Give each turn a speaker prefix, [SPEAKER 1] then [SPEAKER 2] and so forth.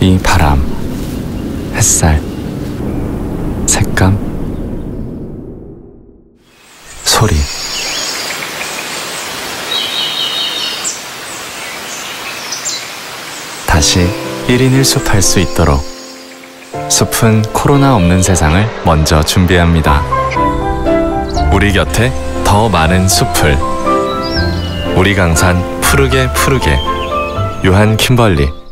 [SPEAKER 1] 이 바람, 햇살, 색감, 소리. 다시 1인 1숲 할 수 있도록 숲은 코로나 없는 세상을 먼저 준비합니다. 우리 곁에 더 많은 숲을. 우리 강산 푸르게 푸르게. 요한 킴벌리.